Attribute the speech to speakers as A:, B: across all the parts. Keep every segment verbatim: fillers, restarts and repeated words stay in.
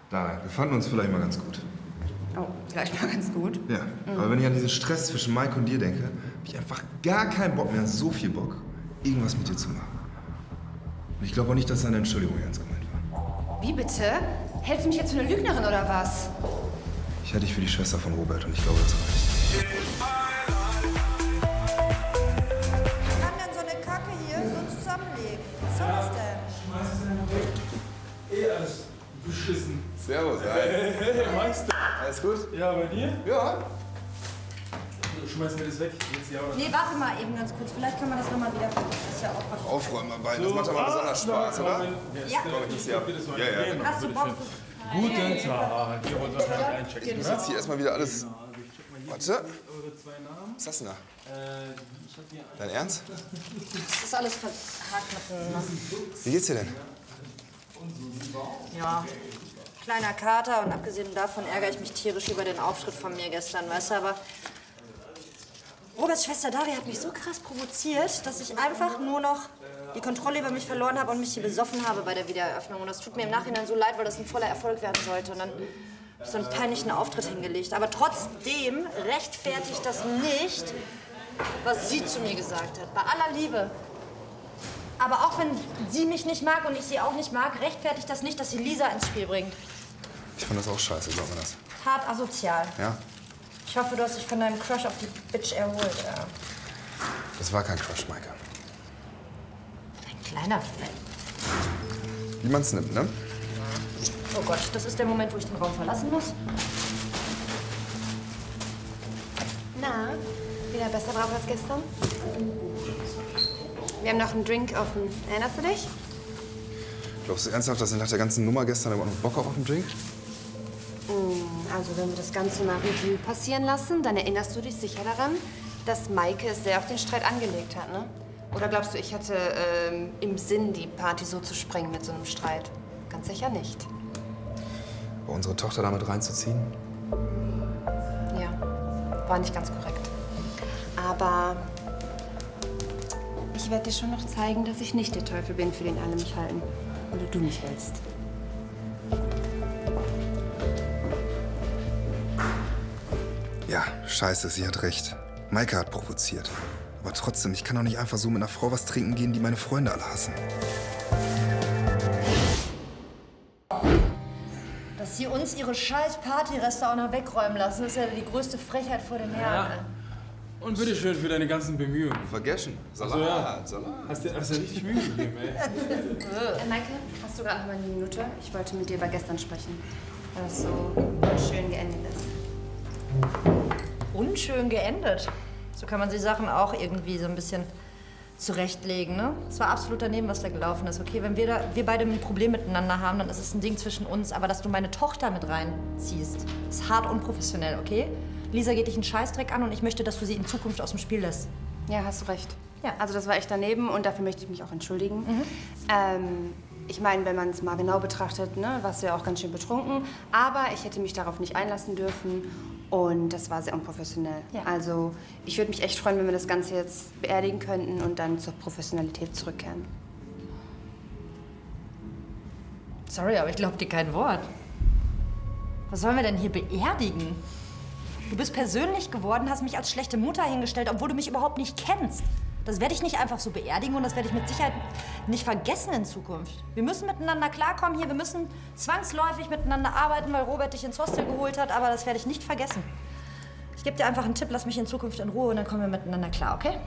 A: Da, wir fanden uns vielleicht mal ganz gut.
B: Oh, vielleicht mal ganz gut.
A: Ja, mhm. Aber wenn ich an diesen Stress zwischen Mike und dir denke, habe ich einfach gar keinen Bock mehr, so viel Bock, irgendwas mit dir zu machen. Und ich glaube auch nicht, dass deine Entschuldigung ernst gemeint war.
B: Wie bitte? Hältst du mich jetzt für eine Lügnerin oder was?
A: Ich halte dich für die Schwester von Robert und ich glaube, das reicht.
C: Wie kann denn so eine Kacke hier so zusammenlegen? Was soll das denn?
D: Schmeiß es einfach weg. Eh alles beschissen.
A: Servus, hi.
D: Hey, hey, hey, Meister.
A: Alles gut?
D: Ja, bei dir?
A: Ja.
D: Schmeißen wir das weg? Jetzt ja oder?
C: Nee, warte mal eben ganz kurz. Vielleicht können wir das nochmal wieder. Das ist ja auch was.
A: Aufräumarbeiten, das macht aber besonders Spaß, oder?
C: Ja.
A: Ja, ja, ja.
C: Hast du Bock?
D: Guten Tag. Hier wollen wir mal einchecken.
A: Ich muss jetzt hier erstmal wieder alles... Warte. Was ist das denn da? Dein Ernst?
B: Das ist alles verhakt miteinander.
A: Wie geht's dir denn?
B: Ja. Kleiner Kater und abgesehen davon ärgere ich mich tierisch über den Auftritt von mir gestern, weißt du, aber Roberts Schwester Daria hat mich so krass provoziert, dass ich einfach nur noch die Kontrolle über mich verloren habe und mich hier besoffen habe bei der Wiedereröffnung. Und das tut mir im Nachhinein so leid, weil das ein voller Erfolg werden sollte. Und dann habe ich so einen peinlichen Auftritt hingelegt. Aber trotzdem rechtfertigt das nicht, was sie zu mir gesagt hat. Bei aller Liebe. Aber auch wenn sie mich nicht mag und ich sie auch nicht mag, rechtfertigt das nicht, dass sie Lisa ins Spiel bringt.
A: Ich fand das auch scheiße, glaub mir das.
B: Hart asozial.
A: Ja?
B: Ich hoffe, du hast dich von deinem Crush auf die Bitch erholt. Ja.
A: Das war kein Crush, Maike.
B: Ein kleiner vielleicht.
A: Wie man's nimmt, ne?
B: Oh Gott, das ist der Moment, wo ich den Raum verlassen muss.
E: Na, wieder besser drauf als gestern? Wir haben noch einen Drink offen. Erinnerst du dich?
A: Glaubst du ernsthaft, dass ich nach der ganzen Nummer gestern überhaupt noch Bock auf einen Drink?
E: Also, wenn wir das Ganze mal Revue passieren lassen, dann erinnerst du dich sicher daran, dass Maike es sehr auf den Streit angelegt hat, ne? Oder glaubst du, ich hatte ähm, im Sinn, die Party so zu sprengen mit so einem Streit? Ganz sicher nicht.
A: War unsere Tochter damit reinzuziehen?
E: Ja, war nicht ganz korrekt. Aber ich werde dir schon noch zeigen, dass ich nicht der Teufel bin, für den alle mich halten. Oder du mich hältst.
A: Ja, scheiße, sie hat recht. Maike hat provoziert. Aber trotzdem, ich kann doch nicht einfach so mit einer Frau was trinken gehen, die meine Freunde alle hassen.
B: Dass sie uns ihre scheiß Partyreste auch noch wegräumen lassen, ist ja die größte Frechheit vor dem Herrn.
D: Ja. Und bitteschön für deine ganzen Bemühungen.
A: Vergessen. Salat,
D: Also, ja.
A: Salat.
D: Hast du hast dir richtig Mühe gegeben, ey.
E: Äh, Maike, hast du gerade noch mal eine Minute? Ich wollte mit dir über gestern sprechen. Weil das so schön geendet ist.
B: Unschön geendet. So kann man die Sachen auch irgendwie so ein bisschen zurechtlegen, ne? Es war absolut daneben, was da gelaufen ist. Okay, wenn wir, da, wir beide ein Problem miteinander haben, dann ist es ein Ding zwischen uns. Aber dass du meine Tochter mit reinziehst, ist hart unprofessionell, okay? Lisa geht dich einen Scheißdreck an und ich möchte, dass du sie in Zukunft aus dem Spiel lässt.
E: Ja, hast du recht.
B: Ja.
E: Also das war echt daneben und dafür möchte ich mich auch entschuldigen.
B: Mhm.
E: Ähm, ich meine, wenn man es mal genau betrachtet, ne, warst du ja auch ganz schön betrunken. Aber ich hätte mich darauf nicht einlassen dürfen und das war sehr unprofessionell.
B: Ja.
E: Also ich würde mich echt freuen, wenn wir das Ganze jetzt beerdigen könnten und dann zur Professionalität zurückkehren.
B: Sorry, aber ich glaube dir kein Wort. Was sollen wir denn hier beerdigen? Du bist persönlich geworden, hast mich als schlechte Mutter hingestellt, obwohl du mich überhaupt nicht kennst. Das werde ich nicht einfach so beerdigen und das werde ich mit Sicherheit nicht vergessen in Zukunft. Wir müssen miteinander klarkommen hier, wir müssen zwangsläufig miteinander arbeiten, weil Robert dich ins Hostel geholt hat, aber das werde ich nicht vergessen. Ich gebe dir einfach einen Tipp, lass mich in Zukunft in Ruhe und dann kommen wir miteinander klar, okay?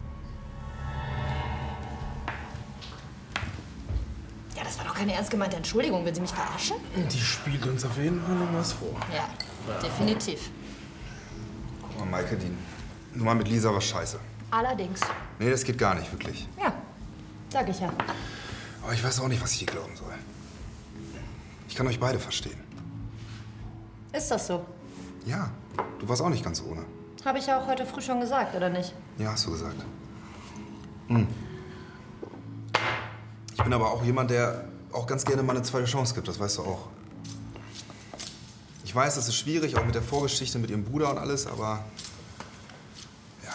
B: Ja, das war doch keine ernst gemeinte Entschuldigung. Will sie mich verarschen?
D: Die spielt uns auf jeden Fall noch was vor.
B: Ja, definitiv.
A: Guck mal, Maike, die Nummer mit Lisa war scheiße.
B: Allerdings.
A: Nee, das geht gar nicht, wirklich.
B: Ja, sag ich ja.
A: Aber ich weiß auch nicht, was ich ihr glauben soll. Ich kann euch beide verstehen.
B: Ist das so?
A: Ja, du warst auch nicht ganz ohne.
B: Habe ich ja auch heute früh schon gesagt, oder nicht?
A: Ja, hast du gesagt. Hm. Ich bin aber auch jemand, der auch ganz gerne mal eine zweite Chance gibt, das weißt du auch. Ich weiß, es ist schwierig, auch mit der Vorgeschichte mit ihrem Bruder und alles, aber ja.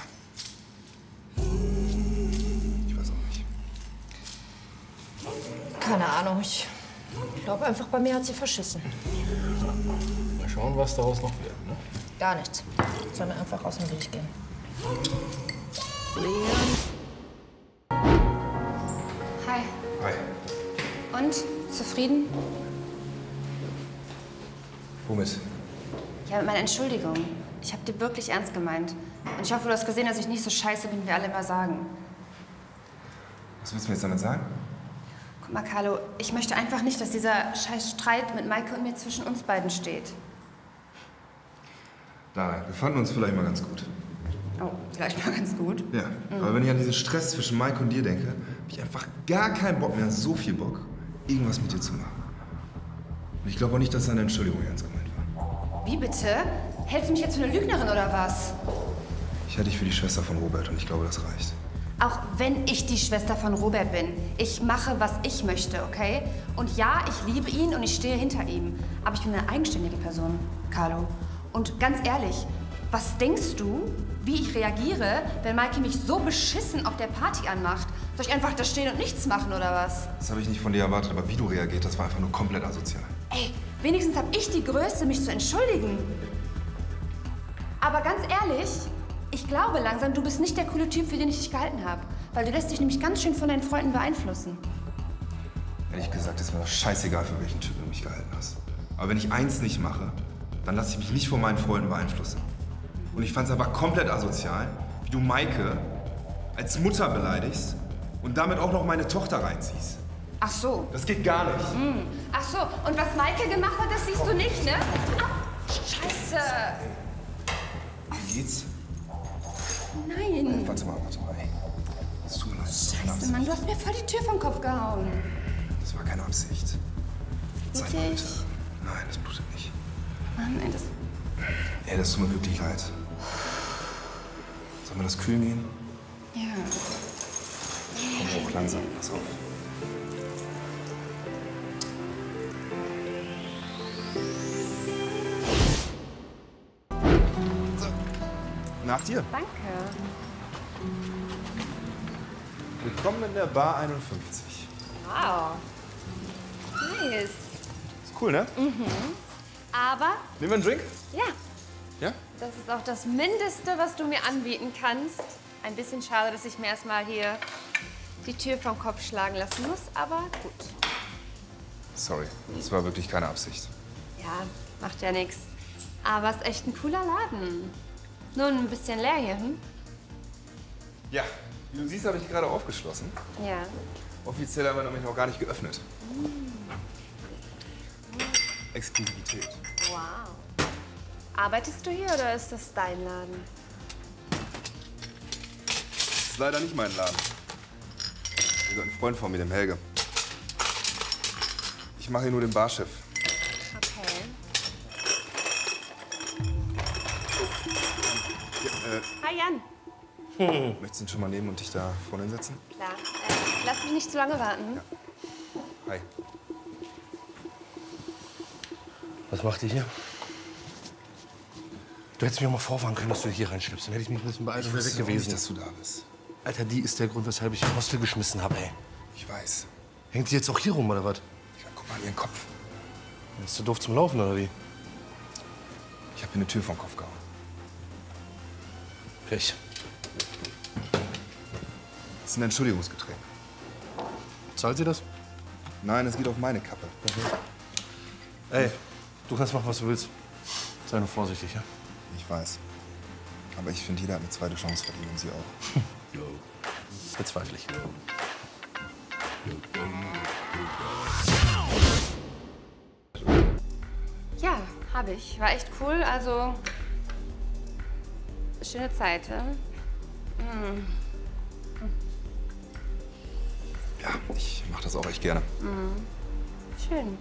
A: Ich weiß auch nicht.
B: Keine Ahnung, ich glaube einfach, bei mir hat sie verschissen.
F: Mal schauen, was daraus noch wird, ne?
B: Gar nichts. Soll mir einfach aus dem Weg gehen.
E: Hi.
A: Hi.
E: Und? Zufrieden?
A: Womit?
E: Ja, mit meiner Entschuldigung. Ich habe dir wirklich ernst gemeint. Und ich hoffe, du hast gesehen, dass ich nicht so scheiße bin, wie wir alle immer sagen.
A: Was willst du mir jetzt damit sagen?
E: Guck mal, Carlo, ich möchte einfach nicht, dass dieser scheiß Streit mit Maike und mir zwischen uns beiden steht.
A: Lara, wir fanden uns vielleicht mal ganz gut.
E: Oh, vielleicht mal ganz gut.
A: Ja, mhm. Aber wenn ich an diesen Stress zwischen Maike und dir denke, habe ich einfach gar keinen Bock mehr, so viel Bock, irgendwas mit dir zu machen. Und ich glaube auch nicht, dass deine Entschuldigung ernst gemeint war.
E: Wie bitte? Hältst du mich jetzt für eine Lügnerin oder was?
A: Ich halte dich für die Schwester von Robert und ich glaube, das reicht.
E: Auch wenn ich die Schwester von Robert bin, ich mache, was ich möchte, okay? Und ja, ich liebe ihn und ich stehe hinter ihm. Aber ich bin eine eigenständige Person, Carlo. Und ganz ehrlich, was denkst du, wie ich reagiere, wenn Maike mich so beschissen auf der Party anmacht? Soll ich einfach da stehen und nichts machen, oder was?
A: Das habe ich nicht von dir erwartet, aber wie du reagiert, das war einfach nur komplett asozial.
E: Ey, wenigstens habe ich die Größe, mich zu entschuldigen. Aber ganz ehrlich, ich glaube langsam, du bist nicht der coole Typ, für den ich dich gehalten habe. Weil du lässt dich nämlich ganz schön von deinen Freunden beeinflussen.
A: Ehrlich gesagt ist mir das scheißegal, für welchen Typ du mich gehalten hast. Aber wenn ich eins nicht mache, dann lasse ich mich nicht von meinen Freunden beeinflussen. Und ich fand es aber komplett asozial, wie du Maike als Mutter beleidigst und damit auch noch meine Tochter reinziehst.
E: Ach so.
A: Das geht gar nicht.
E: Mm. Ach so, und was Maike gemacht hat, das siehst du nicht, ne? Ah, Scheiße.
A: Wie geht's?
E: Nein.
A: Warte mal, warte mal. Ey. Das tut mir leid. Das war keine
E: Scheiße, Mann,
A: Absicht.
E: du hast mir voll die Tür vom Kopf gehauen.
A: Das war keine Absicht. Zeig mal
E: Blutig?
A: bitte. Nein, das blutet nicht.
E: Mann, ey, das...
A: Ey, das tut mir wirklich leid. Sollen wir das kühlen gehen?
E: Ja.
A: Komm hoch, langsam. Pass auf. So. Nach dir.
E: Danke.
A: Willkommen in der Bar einundfünfzig.
E: Wow. Nice.
A: Ist cool, ne?
E: Mhm. Aber,
A: Nehmen wir einen Drink?
E: ja,
A: Ja?
E: das ist auch das Mindeste, was du mir anbieten kannst. Ein bisschen schade, dass ich mir erstmal hier die Tür vom Kopf schlagen lassen muss, aber gut.
A: Sorry, das war wirklich keine Absicht.
E: Ja, macht ja nichts. Aber ist echt ein cooler Laden. Nur ein bisschen leer hier, hm?
A: Ja, wie du siehst, habe ich gerade aufgeschlossen.
E: Ja.
A: Offiziell haben wir nämlich noch gar nicht geöffnet. Exklusivität.
E: Wow. Arbeitest du hier oder ist das dein Laden?
A: Das ist leider nicht mein Laden. Das ist ein Freund von mir, dem Helge. Ich mache hier nur den Barchef.
E: Okay.
A: Ja, äh,
E: Hi Jan.
A: möchtest du ihn schon mal nehmen und dich da vorne hinsetzen?
E: Klar. Äh, lass mich nicht zu lange warten.
A: Ja. Hi.
F: Was macht ihr hier? Du hättest mir auch mal vorwarnen können, dass du hier reinschleppst. Dann hätte ich mich ein bisschen beeilt und wäre weg
A: wusste auch
F: gewesen.
A: nicht, dass du da bist.
F: Alter, die ist der Grund, weshalb ich im Hostel geschmissen habe, ey.
A: Ich weiß.
F: Hängt die jetzt auch hier rum, oder was?
A: Ja, guck mal an ihren Kopf.
F: Ist du doof zum Laufen, oder wie?
A: Ich habe ihr eine Tür vom Kopf gehauen.
F: Pech.
A: Das ist ein Entschuldigungsgetränk.
F: Zahlt sie das?
A: Nein, es geht auf meine Kappe.
F: Ey, du kannst machen, was du willst. Sei nur vorsichtig, ja?
A: Ich weiß. Aber ich finde, jeder hat eine zweite Chance verdient und sie auch.
F: Bezweifle ich.
E: Ja, habe ich. War echt cool. Also, schöne Zeit. Ja? Mm.
A: Ja, ich mache das auch echt gerne.
E: Mm. Schön.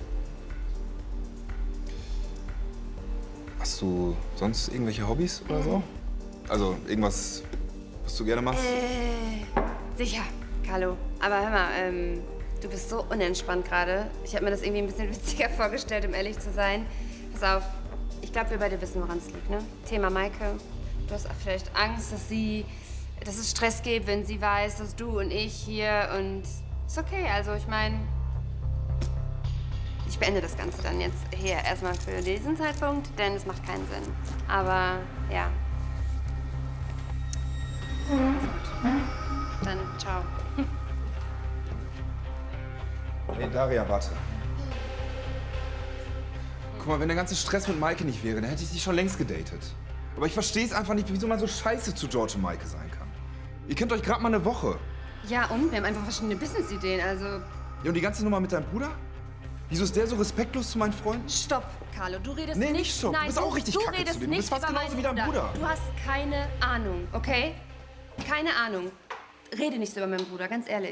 A: Hast du sonst irgendwelche Hobbys oder so? Also irgendwas, was du gerne machst?
E: Äh, sicher, Carlo. Aber hör mal, ähm, du bist so unentspannt gerade. Ich habe mir das irgendwie ein bisschen witziger vorgestellt, um ehrlich zu sein. Pass auf, ich glaube, wir beide wissen, woran es liegt, ne? Thema Maike. Du hast vielleicht Angst, dass sie, dass es Stress gibt, wenn sie weiß, dass du und ich hier und ist okay. Also ich meine, ich ich beende das Ganze dann jetzt hier erstmal für diesen Zeitpunkt, denn es macht keinen Sinn. Aber ja. Dann ciao.
A: Hey, Daria, warte. Guck mal, wenn der ganze Stress mit Maike nicht wäre, dann hätte ich dich schon längst gedatet. Aber ich verstehe es einfach nicht, wieso man so scheiße zu George und Maike sein kann. Ihr kennt euch gerade mal eine Woche.
E: Ja, und? Wir haben einfach verschiedene Business-Ideen, also...
A: Ja, und die ganze Nummer mit deinem Bruder? Wieso ist der so respektlos zu meinen Freunden?
E: Stopp, Carlo, du redest
A: Nee,
E: nicht...
A: nicht stopp.
E: Nein,
A: Du bist auch richtig
E: du
A: kacke
E: redest
A: zu dem. Du
E: nicht
A: bist fast
E: über
A: genauso
E: meinen
A: wie dein Bruder.
E: Du hast keine Ahnung, okay? Keine Ahnung. Rede nicht so über meinen Bruder, ganz ehrlich.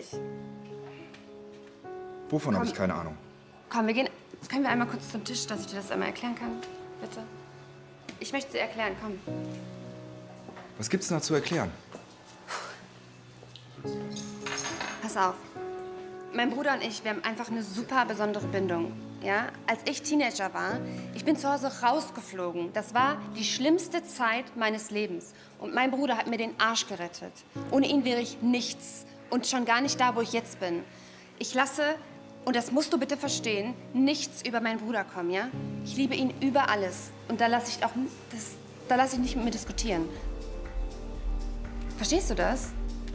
A: Wovon habe ich keine Ahnung?
E: Komm, wir gehen... Können wir einmal kurz zum Tisch, dass ich dir das einmal erklären kann? Bitte? Ich möchte es dir erklären, komm.
A: Was gibt's denn da zu erklären?
E: Pass auf. Mein Bruder und ich, wir haben einfach eine super besondere Bindung. Ja? Als ich Teenager war, ich bin zu Hause rausgeflogen. Das war die schlimmste Zeit meines Lebens. Und mein Bruder hat mir den Arsch gerettet. Ohne ihn wäre ich nichts. Und schon gar nicht da, wo ich jetzt bin. Ich lasse, und das musst du bitte verstehen, nichts über meinen Bruder kommen, ja? Ich liebe ihn über alles. Und da lasse ich auch, das, da lasse ich nicht mit mir diskutieren. Verstehst du das?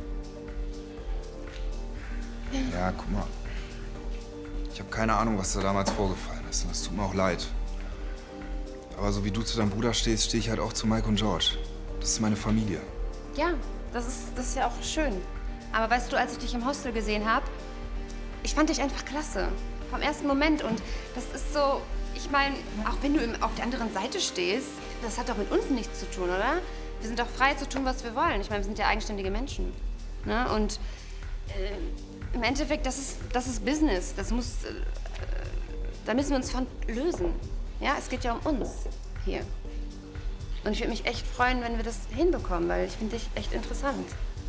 A: Ja, guck mal. Ich habe keine Ahnung, was da damals vorgefallen ist. Und das tut mir auch leid. Aber so wie du zu deinem Bruder stehst, stehe ich halt auch zu Mike und George. Das ist meine Familie.
E: Ja, das ist, das ist ja auch schön. Aber weißt du, als ich dich im Hostel gesehen habe, ich fand dich einfach klasse. Vom ersten Moment. Und das ist so, ich meine, auch wenn du im, auf der anderen Seite stehst, das hat doch mit uns nichts zu tun, oder? Wir sind doch frei zu tun, was wir wollen. Ich meine, wir sind ja eigenständige Menschen. Ne? Und äh, im Endeffekt, das ist, das ist Business. Das muss, äh, da müssen wir uns von lösen. Ja, es geht ja um uns hier. Und ich würde mich echt freuen, wenn wir das hinbekommen, weil ich finde dich echt interessant.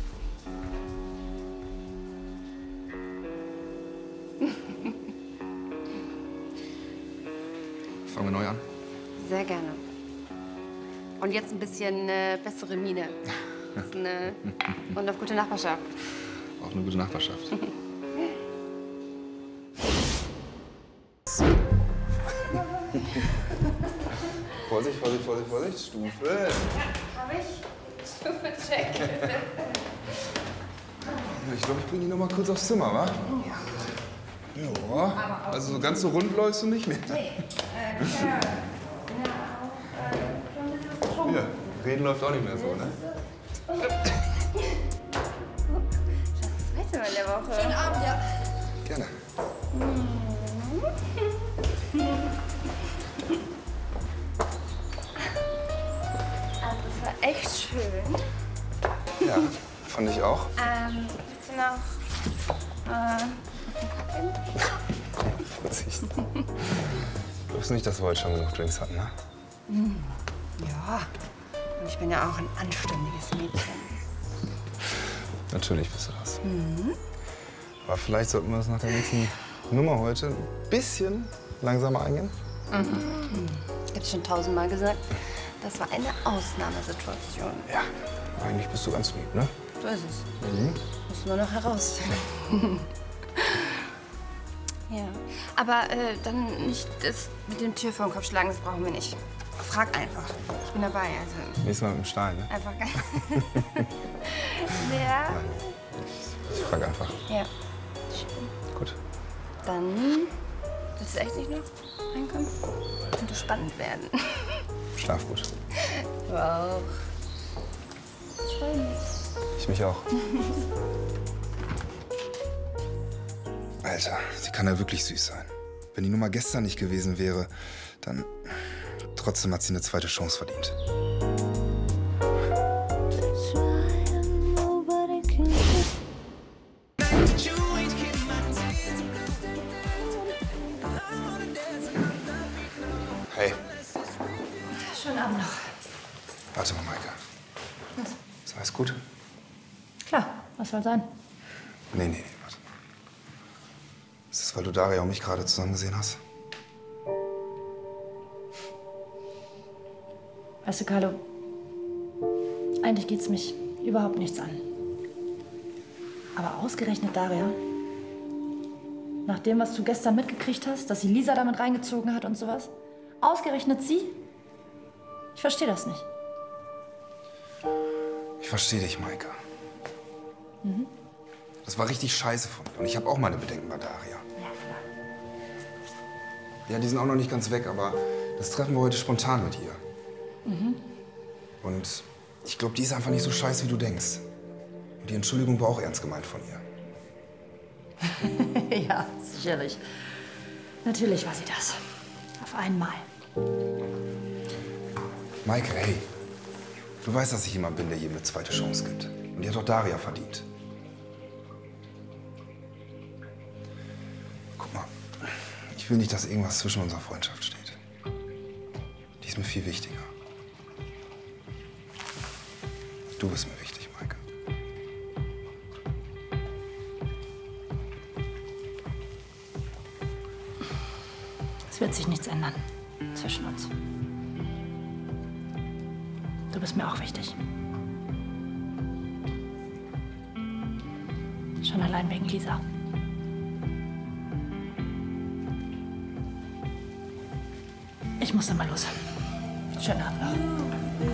A: Fangen wir neu an?
E: Sehr gerne. Und jetzt ein bisschen äh, bessere Miene. Das ist eine, und auf gute Nachbarschaft.
A: Auch eine gute Nachbarschaft. Vorsicht, Vorsicht, Vorsicht, Vorsicht. Stufe.
E: Hab ich? Stufe check.
A: Ich glaube, ich bringe die noch mal kurz aufs Zimmer, wa? Ja. Ja. Also so ganz so rund läufst du nicht mehr.
E: Nee. Äh, ja.
A: Ja, reden läuft auch nicht mehr so, ne?
E: Das zweite Mal in der Woche.
C: Schönen Abend, ja.
A: Gerne.
E: Also, das war echt schön.
A: Ja, fand ich auch.
E: Ähm, willst du noch äh,
A: Vorsicht. Du glaubst nicht, dass wir heute schon genug Drinks hatten, ne?
E: Ja. Und ich bin ja auch ein anständiges Mädchen.
A: Natürlich bist du das. Mhm. Aber vielleicht sollten wir das nach der nächsten Nummer heute ein bisschen langsamer eingehen.
E: Mhm. Ich hab's schon tausendmal gesagt. Das war eine Ausnahmesituation.
A: Ja, eigentlich bist du ganz lieb, ne?
E: So ist es.
A: Mhm.
E: Musst du nur noch herausfinden. Ja. Aber äh, dann nicht das mit dem Tür vor den Kopf schlagen, das brauchen wir nicht. Frag einfach. Ich bin dabei. Also
A: Nächstes Mal mit dem Stahl, ne?
E: einfach ganz. Ja.
A: Nein. Ich frag einfach.
E: Ja. Schön.
A: Gut.
E: Dann willst du echt nicht noch reinkommen? Könnte spannend werden.
A: Schlaf gut.
E: Du auch. Ich freue mich.
A: Ich mich auch. Alter, sie kann ja wirklich süß sein. Wenn die Nummer gestern nicht gewesen wäre, dann... Trotzdem hat sie eine zweite Chance verdient. Hey.
B: Schönen Abend noch.
A: Warte mal, Maike.
B: Was?
A: Ist alles gut?
B: Klar, was soll sein?
A: Nee, nee, nee, warte. Ist das, weil du Daria und mich gerade zusammen gesehen hast?
B: Weißt du, Carlo, eigentlich geht's mich überhaupt nichts an. Aber ausgerechnet Daria, Nach dem, was du gestern mitgekriegt hast, dass sie Lisa damit reingezogen hat und sowas? Ausgerechnet sie? Ich verstehe das nicht.
A: Ich verstehe dich, Maike. Mhm. Das war richtig scheiße von mir. Und ich habe auch meine Bedenken bei Daria. Ja, die sind auch noch nicht ganz weg, aber das treffen wir heute spontan mit ihr. Mhm. Und ich glaube, die ist einfach nicht so scheiße, wie du denkst. Und die Entschuldigung war auch ernst gemeint von ihr.
B: Ja, sicherlich. Natürlich war sie das. Auf einmal.
A: Maike, hey. Du weißt, dass ich jemand bin, der jedem eine zweite Chance gibt. Und die hat doch Daria verdient. Guck mal, ich will nicht, dass irgendwas zwischen unserer Freundschaft steht. Die ist mir viel wichtiger. Du bist mir wichtig, Maike.
B: Es wird sich nichts ändern zwischen uns. Du bist mir auch wichtig. Schon allein wegen Lisa. Ich muss dann mal los. Schönen Abend noch.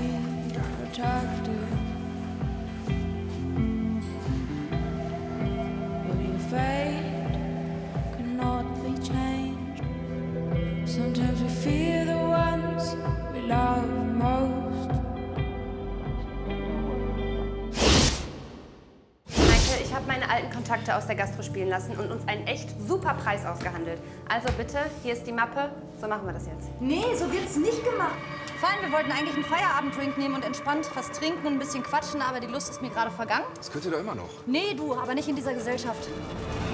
G: Sometimes we fear the ones we love most.
E: Maike, ich habe meine alten Kontakte aus der Gastro spielen lassen und uns einen echt super Preis ausgehandelt. Also bitte, hier ist die Mappe. So machen wir das jetzt.
B: Nee, so wird's nicht gemacht. Vor allem, wir wollten eigentlich einen Feierabenddrink nehmen und entspannt was trinken und ein bisschen quatschen, aber die Lust ist mir gerade vergangen.
A: Das könnt ihr doch immer noch.
B: Nee, du, aber nicht in dieser Gesellschaft.